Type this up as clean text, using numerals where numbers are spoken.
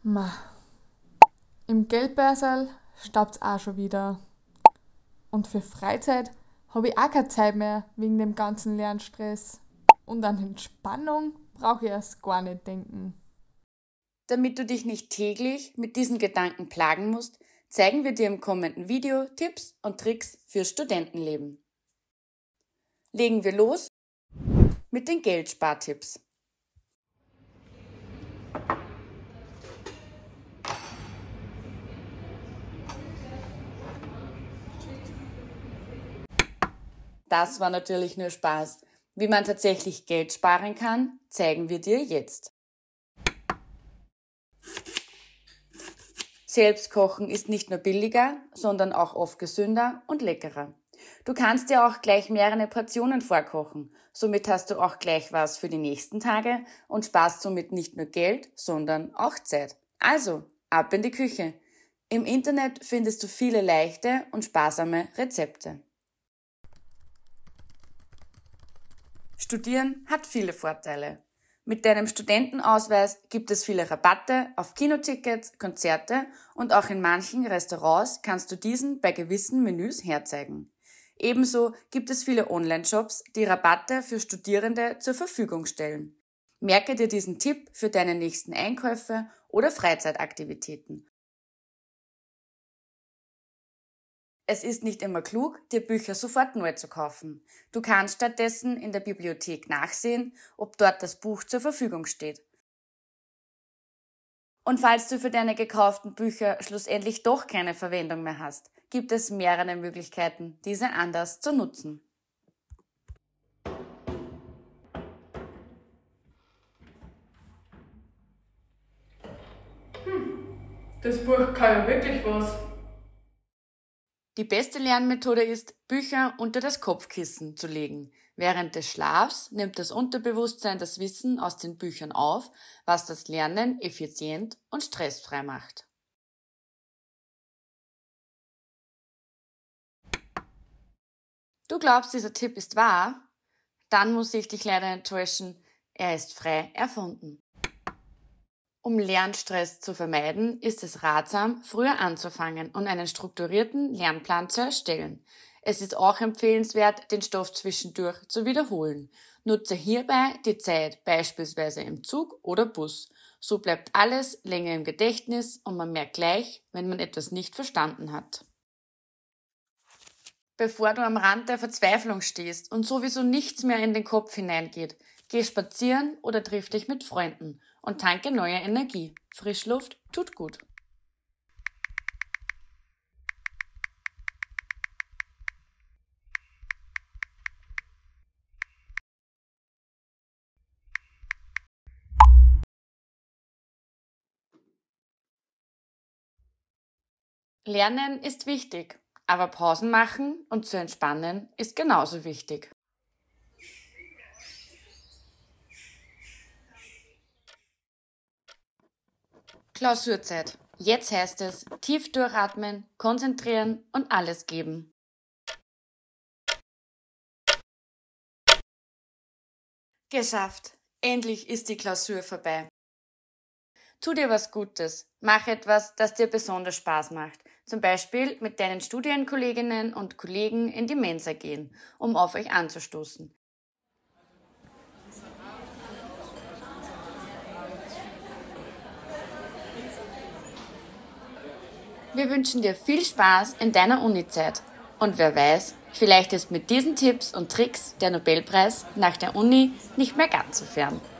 Ma, im Geldbörsel staubt's auch schon wieder. Und für Freizeit habe ich auch keine Zeit mehr wegen dem ganzen Lernstress. Und an Entspannung brauche ich erst gar nicht denken. Damit du dich nicht täglich mit diesen Gedanken plagen musst, zeigen wir dir im kommenden Video Tipps und Tricks fürs Studentenleben. Legen wir los mit den Geldspartipps. Das war natürlich nur Spaß. Wie man tatsächlich Geld sparen kann, zeigen wir dir jetzt. Selbstkochen ist nicht nur billiger, sondern auch oft gesünder und leckerer. Du kannst dir auch gleich mehrere Portionen vorkochen. Somit hast du auch gleich was für die nächsten Tage und sparst somit nicht nur Geld, sondern auch Zeit. Also, ab in die Küche. Im Internet findest du viele leichte und sparsame Rezepte. Studieren hat viele Vorteile. Mit deinem Studentenausweis gibt es viele Rabatte auf Kinotickets, Konzerte und auch in manchen Restaurants kannst du diesen bei gewissen Menüs herzeigen. Ebenso gibt es viele Online-Shops, die Rabatte für Studierende zur Verfügung stellen. Merke dir diesen Tipp für deine nächsten Einkäufe oder Freizeitaktivitäten. Es ist nicht immer klug, dir Bücher sofort neu zu kaufen. Du kannst stattdessen in der Bibliothek nachsehen, ob dort das Buch zur Verfügung steht. Und falls du für deine gekauften Bücher schlussendlich doch keine Verwendung mehr hast, gibt es mehrere Möglichkeiten, diese anders zu nutzen. Das Buch kann ja wirklich was. Die beste Lernmethode ist, Bücher unter das Kopfkissen zu legen. Während des Schlafs nimmt das Unterbewusstsein das Wissen aus den Büchern auf, was das Lernen effizient und stressfrei macht. Du glaubst, dieser Tipp ist wahr? Dann muss ich dich leider enttäuschen, er ist frei erfunden. Um Lernstress zu vermeiden, ist es ratsam, früher anzufangen und einen strukturierten Lernplan zu erstellen. Es ist auch empfehlenswert, den Stoff zwischendurch zu wiederholen. Nutze hierbei die Zeit beispielsweise im Zug oder Bus. So bleibt alles länger im Gedächtnis und man merkt gleich, wenn man etwas nicht verstanden hat. Bevor du am Rand der Verzweiflung stehst und sowieso nichts mehr in den Kopf hineingeht, geh spazieren oder triff dich mit Freunden und tanke neue Energie. Frischluft tut gut. Lernen ist wichtig, aber Pausen machen und zu entspannen ist genauso wichtig. Klausurzeit. Jetzt heißt es, tief durchatmen, konzentrieren und alles geben. Geschafft. Endlich ist die Klausur vorbei. Tu dir was Gutes. Mach etwas, das dir besonders Spaß macht. Zum Beispiel mit deinen Studienkolleginnen und Kollegen in die Mensa gehen, um auf euch anzustoßen. Wir wünschen dir viel Spaß in deiner Uni-Zeit. Und wer weiß, vielleicht ist mit diesen Tipps und Tricks der Nobelpreis nach der Uni nicht mehr ganz so fern.